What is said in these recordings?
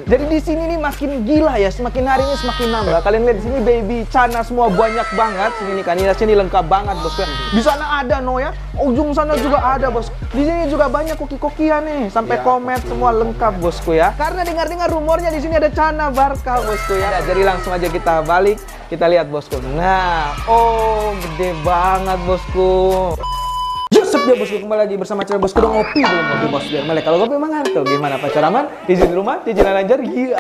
Jadi di sini nih makin gila ya, semakin hari ini semakin nambah. Kalian lihat di sini baby cana semua banyak banget. Sini nih kan, sini lengkap banget bosku ya. Di sana ada no ya, ujung sana juga ada bos. Di sini juga banyak koki-kokian nih, sampai komet semua lengkap bosku ya. Karena dengar-dengar rumornya di sini ada cana Barca bosku ya. Jadi langsung aja kita balik, kita lihat bosku. Nah, oh gede banget bosku. Yusuf ya bosku, kembali lagi bersama channel bosku. Udah ngopi belum ngopi bos? Biar melek. Kalau ngopi emang ngantuk. Gimana pacar aman? Izin di rumah, izin lancar. Iya.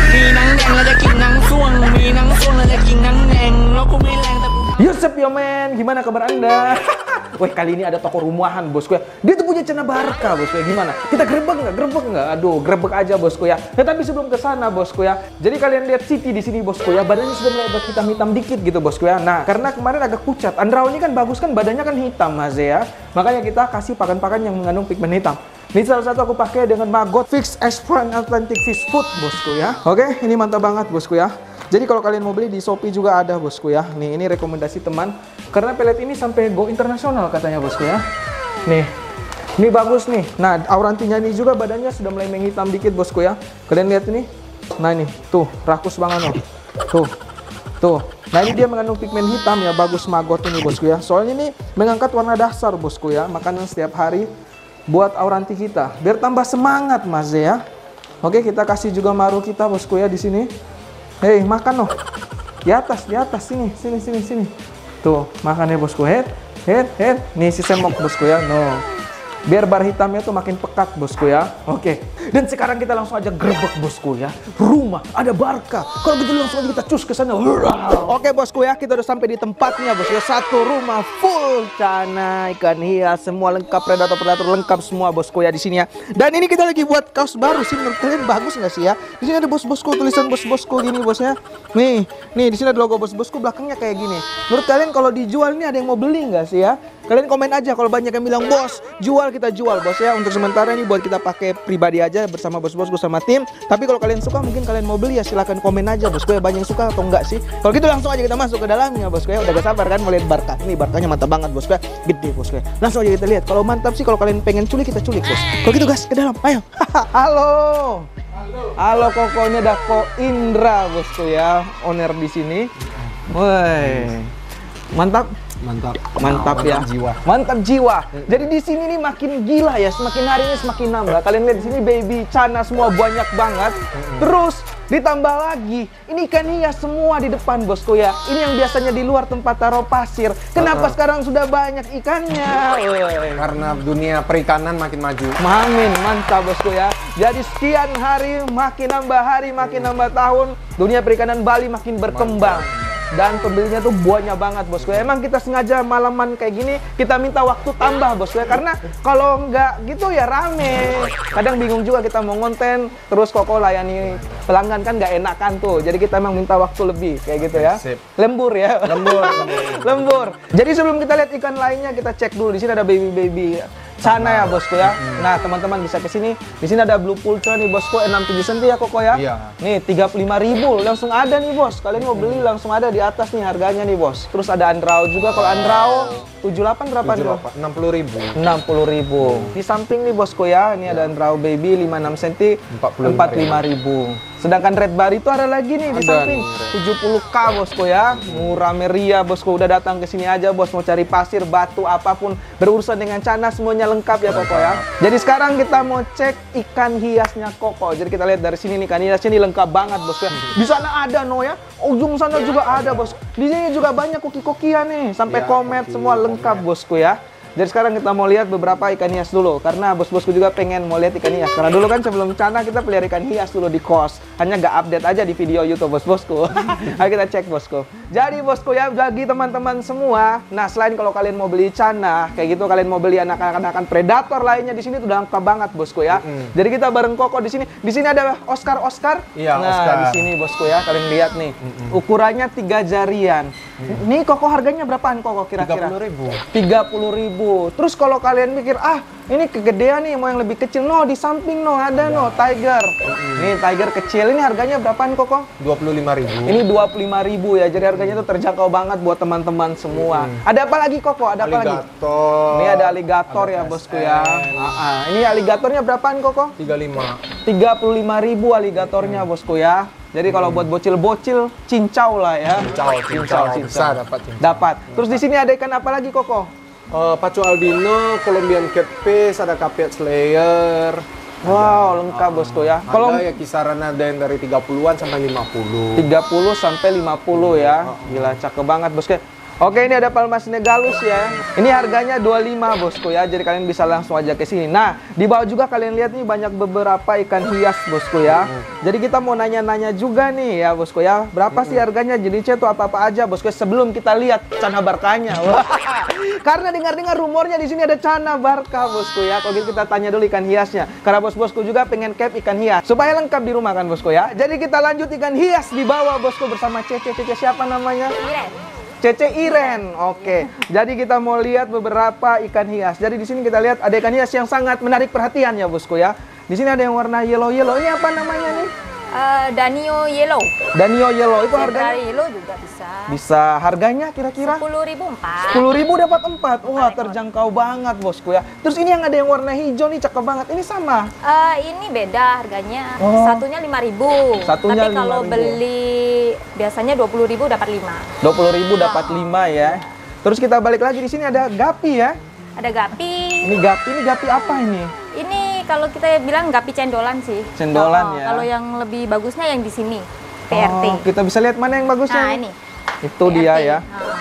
Yusuf ya men, gimana kabar anda? Wih, kali ini ada toko rumahan bosku ya. Dia tuh punya cana Barca bosku ya. Gimana? Kita grebek nggak? Grebek nggak? Aduh, grebek aja bosku ya. Nah, tapi sebelum ke sana bosku ya. Jadi kalian lihat Siti di sini bosku ya. Badannya sudah mulai agak hitam-hitam dikit gitu bosku ya. Nah, karena kemarin agak pucat. Andrao ini kan bagus kan, badannya kan hitam mas ya. Makanya kita kasih pakan-pakan yang mengandung pigmen hitam. Ini salah satu aku pakai dengan Maggot Fix Expand Atlantic Fish Food bosku ya. Oke, ini mantap banget bosku ya. Jadi kalau kalian mau beli di Shopee juga ada bosku ya. Nih, ini rekomendasi teman. Karena pelet ini sampai go internasional katanya bosku ya. Nih, ini bagus nih. Nah, aurantinya ini juga badannya sudah mulai menghitam dikit bosku ya. Kalian lihat ini. Nah ini, tuh rakus banget loh. Tuh. Nah ini dia mengandung pigmen hitam ya. Bagus Maggot ini bosku ya. Soalnya ini mengangkat warna dasar bosku ya. Makanan setiap hari buat auranti kita. Biar tambah semangat mas ya. Oke, kita kasih juga maru kita bosku ya di sini. Hei, makan loh. Di atas, sini. Tuh, makan ya bosku. Head. Nih si semok bosku ya. No. Biar bar hitamnya tuh makin pekat bosku ya. Oke. Dan sekarang kita langsung aja grebek bosku ya. Rumah ada Barca. Kalau gitu langsung aja kita cus ke sana. Oke bosku ya, kita udah sampai di tempatnya bosku ya. Satu rumah full cana, ikan hias, semua lengkap, predator lengkap semua bosku ya di sini ya. Dan ini kita lagi buat kaos baru sih. Menurut kalian bagus nggak sih ya? Di sini ada bos-bosku, tulisan bos-bosku gini bosnya. Nih di sini ada logo bos-bosku, belakangnya kayak gini. Menurut kalian kalau dijual ini ada yang mau beli nggak sih ya? Kalian komen aja kalau banyak yang bilang bos, jual, kita jual bos ya. Untuk sementara ini buat kita pakai pribadi aja bersama bos-bosku sama tim. Tapi kalau kalian suka mungkin kalian mau beli ya silahkan komen aja bosku ya. Banyak yang suka atau enggak sih? Kalau gitu langsung aja kita masuk ke dalamnya bosku ya. Udah gak sabar kan mau lihat Barca. Ini Barcanya mantap banget bosku ya. Gede bosku ya. Langsung aja kita lihat. Kalau mantap sih, kalau kalian pengen culik kita culik bos. Kalau gitu guys, ke dalam. Ayo. Halo Koko, ini ada Ko Indra bosku ya. Owner di sini. Woi. Mantap ya. Mantap jiwa. Jadi di sini nih makin gila ya, semakin hari ini semakin nambah. Kalian lihat di sini baby cana semua banyak banget. Terus ditambah lagi ini ikan hias semua di depan bosku ya. Ini yang biasanya di luar tempat taruh pasir. Kenapa sekarang sudah banyak ikannya? Karena dunia perikanan makin maju. Mantap bosku ya. Jadi sekian hari makin nambah tahun, dunia perikanan Bali makin berkembang. Dan pembelinya tuh banyak banget bosku ya. Emang kita sengaja malaman kayak gini, kita minta waktu tambah bosku ya. Karena kalau nggak gitu ya rame. Kadang bingung juga kita mau ngonten, terus Koko layani pelanggan kan nggak enakan tuh. Jadi kita emang minta waktu lebih kayak gitu ya. Sip. Lembur ya. Lembur. Jadi sebelum kita lihat ikan lainnya, kita cek dulu. Di sini ada baby cana ya bosku ya. Nah teman-teman bisa ke sini. Di sini ada Blue Pultra nih bosku, 67 cm ya Koko ya. Iya. Nih 35.000 langsung ada nih bos. Kalian mau beli langsung ada di atas nih harganya nih bos. Terus ada Andrao juga. Kalau Andrao 78 berapa nih? 60.000. 60.000. Di samping nih bosku ya. Ini ada Andrao baby 56 cm 45.000. Sedangkan Red Bar itu ada lagi nih di samping 70k bosku ya. Murah meriah bosku. Udah datang ke sini aja bos, mau cari pasir, batu, apapun berurusan dengan cana semuanya lengkap ya Koko ya. Jadi sekarang kita mau cek ikan hiasnya Koko. Jadi kita lihat dari sini nih, ikan hiasnya ini lengkap banget bosku ya. Di sana ada no ya. Ujung sana juga ada bos. Di sini juga banyak koki-kokian nih, sampai komet semua lengkap bosku ya. Jadi sekarang kita mau lihat beberapa ikan hias dulu. Karena bos-bosku juga pengen mau lihat ikan hias. Karena dulu kan sebelum cana kita pelihara ikan hias dulu di kos. Hanya nggak update aja di video YouTube bos-bosku. Ayo kita cek bosku. Jadi bosku ya, bagi teman-teman semua. Nah selain kalau kalian mau beli cana, kayak gitu kalian mau beli anak-anak predator lainnya di sini tuh udah lengkap banget bosku ya. Jadi kita bareng Koko di sini. Di sini ada Oscar. Iya, nah Oscar. di sini bosku ya, kalian lihat nih. Ukurannya 3 jarian. Ini koko harganya berapaan koko kira-kira? 30.000. Terus kalau kalian mikir, ah ini kegedean nih, mau yang lebih kecil, no di samping no ada no Tiger. Nih Tiger kecil, ini harganya berapaan koko? 25.000. Ini 25.000 ya, jadi harganya tuh terjangkau banget buat teman-teman semua. Ada apa lagi koko? Ada apa lagi? Alligator. Ini ada alligator ya bosku ya. Ini alligatornya berapaan koko? 35. 35.000 alligatornya bosku ya. Jadi kalau buat bocil-bocil, cincau lah ya. Cincau. Bisa dapat cincau. Dapat. Terus di sini ada ikan apa lagi koko? Pacu albino, Colombian catfish, ada Capiat Slayer. Wow, lengkap bosku ya. Kalau Ada ya kisaran ada yang dari 30-an sampai 50. 30 sampai 50 ya. Gila, cakep banget bosku. Oke, ini ada Palma senegalus ya. Ini harganya 25 bosku ya. Jadi kalian bisa langsung aja ke sini. Nah, di bawah juga kalian lihat nih banyak beberapa ikan hias bosku ya. Jadi kita mau nanya-nanya juga nih ya bosku ya. Berapa sih harganya? Jenisnya tuh apa-apa aja bosku sebelum kita lihat cana barkanya. Wah. Karena dengar-dengar rumornya di sini ada cana barka bosku ya. Kalau gitu kita tanya dulu ikan hiasnya. Karena bos-bosku juga pengen cap ikan hias supaya lengkap di rumah kan bosku ya. Jadi kita lanjut ikan hias di bawah bosku bersama Cece. Cece siapa namanya? Cece Iren. Oke. Jadi kita mau lihat beberapa ikan hias. Jadi di sini kita lihat ada ikan hias yang sangat menarik perhatian ya bosku ya. Di sini ada yang warna yellow. Ini apa namanya nih? Danio Yellow. Danio Yellow itu harganya? Zebra Yellow juga bisa. Bisa. Harganya kira-kira? 10.000 4. 10.000 dapat 4. Wah, terjangkau banget bosku ya. Terus ini yang ada yang warna hijau nih, cakep banget. Ini sama? Ini beda harganya. Oh. Satunya 5.000. Satunya Tapi kalau 5.000. beli biasanya 20.000 dapat 5. 20.000 dapat 5 ya. Terus kita balik lagi di sini ada gapi ya. Ada gapi. Ini gapi apa ini? Ini kalau kita bilang gapi cendolan sih. Cendolan ya. Kalau yang lebih bagusnya yang di sini. PRT. Oh, kita bisa lihat mana yang bagusnya. Nah, nih? ini. Itu PRT. dia ya.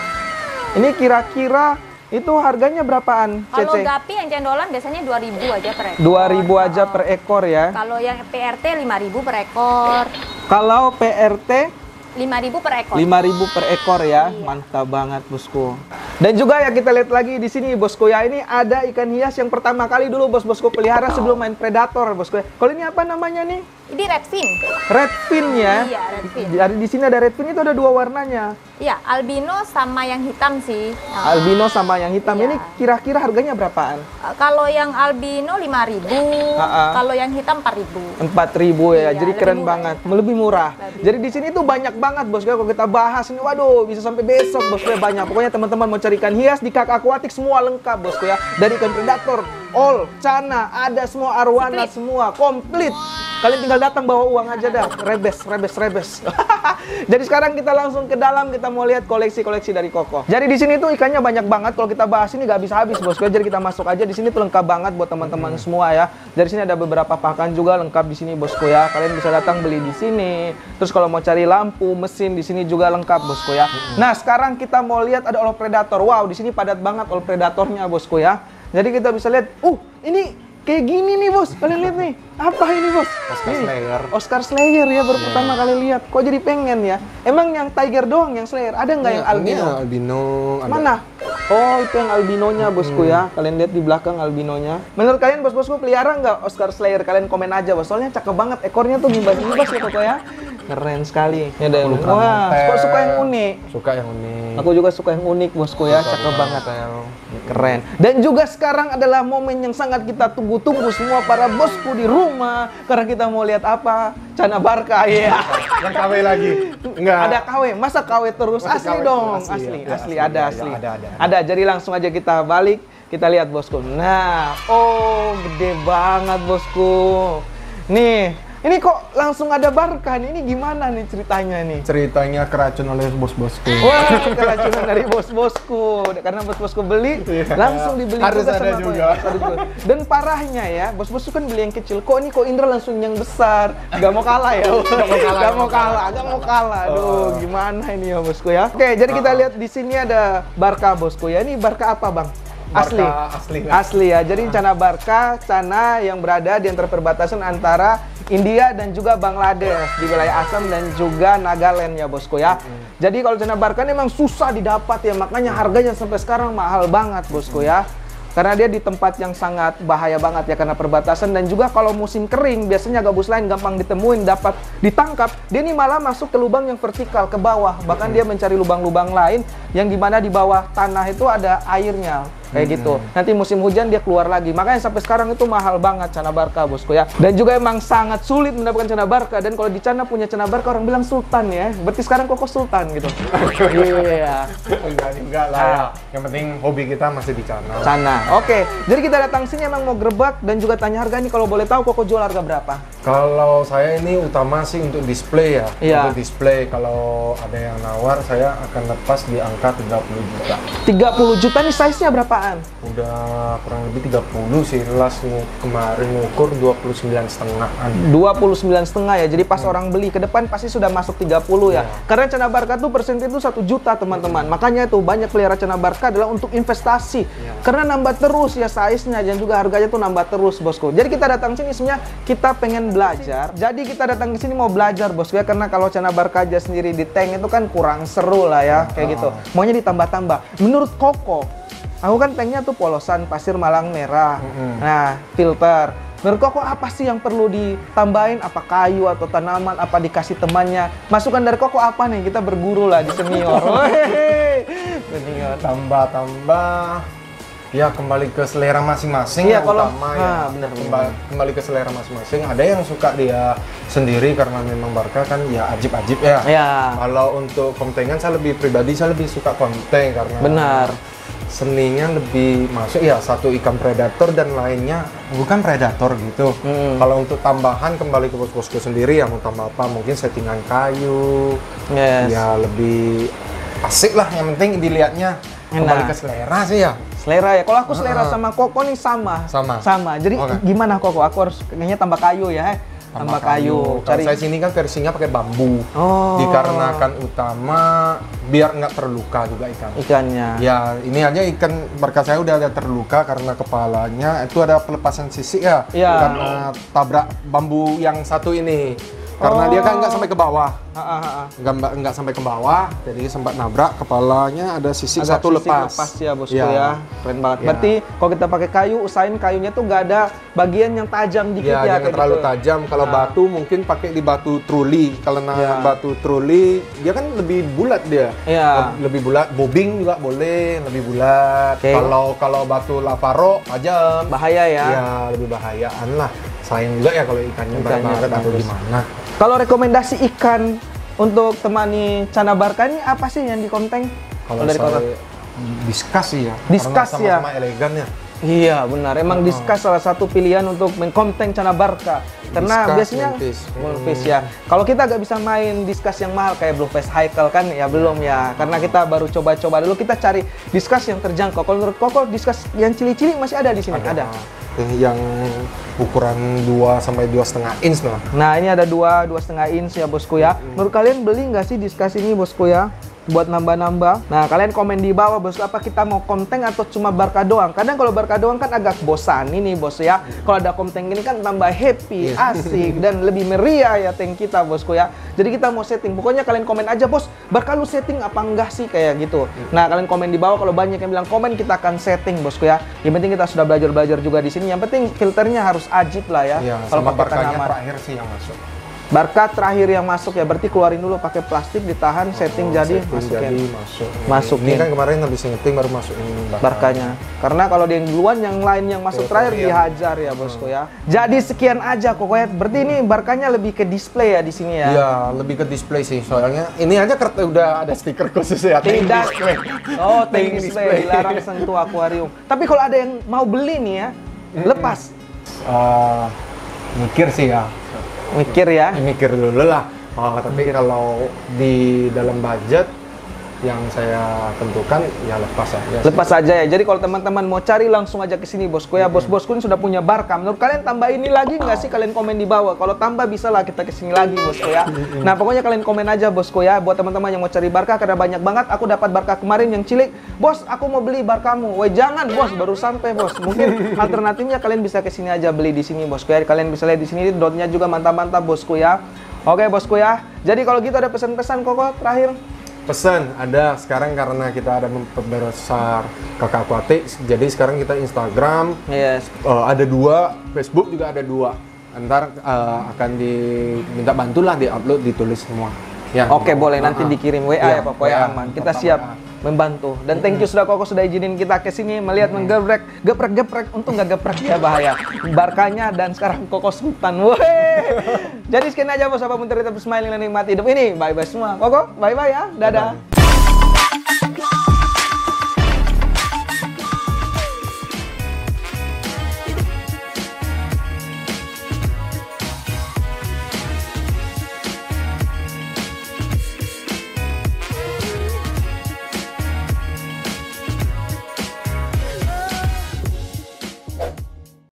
Nah. Ini kira-kira itu harganya berapaan, Kalau Cece? gapi yang cendolan biasanya 2.000 aja per ekor. 2.000 aja per ekor ya. Kalau yang PRT 5.000 per ekor. Kalau PRT 5.000 per ekor. 5.000 per ekor ya. Mantap banget, bosku. Dan juga ya kita lihat lagi di sini, bosku ya. Ini ada ikan hias yang pertama kali dulu bosku pelihara sebelum main predator, bosku. Kalau ini apa namanya nih? Ini redfin. Redfin ya. Iya, redfin. Jadi di sini ada redfin itu ada 2 warnanya. Iya, albino sama yang hitam sih. Albino sama yang hitam. Iya. Ini kira-kira harganya berapaan? Kalau yang albino 5.000, kalau yang hitam 4.000. 4.000 ya. Iya, Jadi lebih keren murah. banget, lebih murah. Jadi di sini tuh banyak banget bosku. Kalau kita bahas ini, waduh, bisa sampai besok bosku ya, banyak. Pokoknya teman-teman mau cari ikan hias di Kak Aquatic semua lengkap bosku ya. Dari ikan predator, all, cana, ada semua arwana, semua komplit. Kalian tinggal datang bawa uang aja dah, rebes. Jadi sekarang kita langsung ke dalam, kita mau lihat koleksi-koleksi dari Koko. Jadi di sini tuh ikannya banyak banget. Kalau kita bahas ini nggak habis-habis bosku. Jadi kita masuk aja, di sini tuh lengkap banget buat teman-teman semua ya. Dari sini ada beberapa pakan juga lengkap di sini bosku ya. Kalian bisa datang beli di sini. Terus kalau mau cari lampu, mesin di sini juga lengkap bosku ya. Nah sekarang kita mau lihat ada all predator. Wow, di sini padat banget all predatornya bosku ya. Jadi kita bisa lihat, ini kayak gini nih bos, kalian lihat nih. Apa ini bos? Oscar Slayer. Oscar Slayer ya, baru pertama kali lihat. Kok jadi pengen ya? Emang yang Tiger doang yang Slayer? Ada nggak yang albino? Ini albino. Ada. Mana? Oh, itu yang albinonya bosku ya. Kalian lihat di belakang albinonya. Menurut kalian bos-bosku pelihara nggak Oscar Slayer? Kalian komen aja bos. Soalnya cakep banget. Ekornya tuh ngibas-ngibas ya Koko ya. Keren sekali. Ini ada yang wah, suka yang unik. Suka yang unik. Aku juga suka yang unik bosku ya. Cakep banget. Keren. Dan juga sekarang adalah momen yang sangat kita tunggu-tunggu semua para bosku di rumah. Karena kita mau lihat apa? Cana barka ya. Yang KW lagi. Enggak. Ada KW, masa KW terus? Masih Asli KW, dong, asli, ya, asli, asli, ada ya, asli. ya, Ada, jadi langsung aja kita balik, kita lihat bosku. Nah, oh gede banget bosku. Nih, ini kok langsung ada barka nih, ini gimana nih ceritanya nih? Ceritanya keracun oleh bos-bosku. Wah, keracunan dari bos-bosku. Karena bos-bosku beli, langsung dibeli Harus juga ada sama aku juga. ya. Harus juga. Dan parahnya ya, bos-bosku kan beli yang kecil. Kok Indra langsung yang besar? Gak mau kalah ya? Gak mau kalah. Aduh, gimana ini ya bosku ya? Oke, jadi kita lihat di sini ada barka bosku ya. Ini barka apa bang? Asli ya. Jadi cana barka, cana yang berada di antara perbatasan antara India dan juga Bangladesh di wilayah Assam dan juga Nagaland ya bosku ya. Jadi kalau cana barka ini emang susah didapat ya, makanya harganya sampai sekarang mahal banget bosku ya. Karena dia di tempat yang sangat bahaya banget ya, karena perbatasan. Dan juga kalau musim kering, biasanya gabus lain gampang ditemuin, dapat ditangkap. Dia ini malah masuk ke lubang yang vertikal, ke bawah. Bahkan dia mencari lubang-lubang lain yang dimana di bawah tanah itu ada airnya. Kayak gitu. Nanti musim hujan dia keluar lagi. Makanya sampai sekarang itu mahal banget canabarka, bosku ya. Dan juga emang sangat sulit mendapatkan canabarka. Dan kalau di Cana punya canabarka, orang bilang sultan ya. Berarti sekarang Koko sultan gitu. Iya. Enggak lah ya. Yang penting hobi kita masih di Cana. Cana. Oke. Jadi kita datang sini emang mau gerebek dan juga tanya harga nih. Kalau boleh tahu Koko jual harga berapa? Kalau saya ini utama sih untuk display ya. Iya. Untuk display, kalau ada yang nawar, saya akan lepas di angka 30 juta. 30 juta nih size-nya berapaan? Udah kurang lebih 30 sih. Last kemarin ngukur 29,5-an. 29,5 ya. Jadi pas orang beli ke depan pasti sudah masuk 30 ya. Karena canabarka tuh persen itu 1 juta, teman-teman. Makanya itu banyak pelihara canabarka adalah untuk investasi. Karena nambah terus ya size-nya dan juga harganya tuh nambah terus, bosku. Jadi kita datang sini sebenarnya kita pengen belajar. Jadi kita datang ke sini mau belajar, bosku ya. Karena kalau canabarka aja sendiri di tank itu kan kurang seru lah ya, kayak gitu. Maunya ditambah-tambah. Menurut Koko, aku kan tanknya tuh polosan pasir malang merah. Nah, filter. Menurut Koko apa sih yang perlu ditambahin? Apa kayu atau tanaman? Apa dikasih temannya? Masukan dari Koko apa nih? Kita berguru lah di senior. Senior. Tambah-tambah. Ya kembali ke selera masing-masing. Iya, yang kalau utama ya. bener. Kembali ke selera masing-masing. Ada yang suka dia sendiri karena memang Barca kan ya ajib-ajib ya. Ya. Kalau untuk kontengan saya lebih suka konten karena Benar. seninya lebih masuk ya, satu ikan predator dan lainnya bukan predator gitu. Kalau untuk tambahan kembali ke bosku sendiri yang mau tambah apa, mungkin settingan kayu. Yes. Ya lebih asik lah, yang penting dilihatnya kembali ke selera sih ya. Selera ya. Kalau aku selera sama Koko nih sama. Sama. Jadi gimana Koko? Aku harus kayaknya tambah kayu ya. Tambah kayu. Kalau saya sini kan versinya pakai bambu. Dikarenakan utama biar nggak terluka juga ikannya. Ya ini aja ikan Barca saya udah ada terluka karena kepalanya itu ada pelepasan sisik ya. Karena tabrak bambu yang satu ini. Karena dia kan nggak sampai ke bawah. Nggak sampai ke bawah, jadi sempat nabrak kepalanya, ada sisik satu lepas. Lepas ya, bosku ya. Keren banget. Berarti kalau kita pakai kayu, usahain kayunya tuh nggak ada bagian yang tajam dikit ya. Jangan terlalu tajam. Kalau batu mungkin pakai di batu truli. Kalau batu truli dia kan lebih bulat dia. Lebih bulat. Bobbing juga boleh, lebih bulat. Kalau batu lavaro tajam. Bahaya ya. Ya lebih bahayaan lah. Sayang juga ya kalau ikannya baret atau gimana. Kalau rekomendasi ikan untuk temani canabarka ini apa sih yang di konteng? Kalau dari diskus sih ya. Diskus ya. Sama-sama elegan ya. Iya benar, emang diskus salah satu pilihan untuk main konteng canabarka. Karena Diskus, biasanya moonfish ya. Kalau kita nggak bisa main diskus yang mahal kayak blueface haikal kan ya belum ya. Karena kita baru coba-coba dulu, kita cari diskus yang terjangkau. Kalau menurut Koko diskus yang cili-cili masih ada di sini? Ada. Yang ukuran 2 sampai 2,5 inch lah. Nah ini ada 2,5 inch ya bosku ya. Menurut kalian beli nggak sih diskus ini bosku ya? Buat nambah-nambah. Nah kalian komen di bawah bosku, apa kita mau konteng atau cuma Barca doang? Kadang kalau Barca doang kan agak bosan ini bos ya. Kalau ada konteng gini kan tambah happy, asik dan lebih meriah ya tank kita bosku ya. Jadi kita mau setting. Pokoknya kalian komen aja bos, Barca lu setting apa enggak sih kayak gitu. Nah kalian komen di bawah, kalau banyak yang bilang komen kita akan setting bosku ya. Yang penting kita sudah belajar juga di sini. Yang penting filternya harus ajib lah ya. Kalau Barcanya terakhir sih yang masuk. Barca terakhir yang masuk ya, berarti keluarin dulu pakai plastik, ditahan, setting jadi masuk. Ini kan kemarin habis ngeting baru masukin Barcanya. Karena kalau dia duluan, yang lain yang masuk terakhir dihajar ya bosku ya. Jadi sekian aja Koko ya. Berarti ini Barcanya lebih ke display ya di sini ya. Iya, lebih ke display sih. Soalnya ini aja udah ada stiker khusus ya. Tidak. Oh, tank display dilarang sentuh akuarium. Tapi kalau ada yang mau beli nih ya, lepas. Mikir sih ya. Mikir ya. Mikir dulu lah. Tapi kalau di dalam budget yang saya tentukan ya lepas aja. Lepas aja ya. Jadi kalau teman-teman mau cari langsung aja ke sini bosku ya. Bos-bosku ini sudah punya Barca. Menurut kalian tambah ini lagi nggak sih? Kalian komen di bawah. Kalau tambah bisa lah kita ke sini lagi bosku ya. Nah pokoknya kalian komen aja bosku ya. Buat teman-teman yang mau cari Barca, karena banyak banget. Aku dapat Barca kemarin yang cilik. Bos, aku mau beli Barcamu. Weh jangan bos, baru sampai bos. Mungkin alternatifnya kalian bisa ke sini aja beli di sini bosku ya. Kalian bisa lihat di sini dotnya juga mantap-mantap bosku ya. Oke bosku ya. Jadi kalau gitu ada pesan-pesan Koko terakhir. Pesan ada sekarang karena kita ada memperbesar Kakak Kuatik, jadi sekarang kita Instagram ada 2, Facebook juga ada 2. Ntar akan diminta bantulah di-upload, ditulis semua. Ya, Oke, boleh nanti dikirim WA ya Pak, WA aman. Kita siap membantu. Dan thank you Koko sudah izinin kita ke sini melihat geprek. Untung nggak geprek ya, bahaya. Barkanya dan sekarang Koko Sultan. Jadi sekian aja bos, apa pun cerita smiling dan nikmati hidup ini. Bye bye semua. Koko, bye bye ya. Dadah.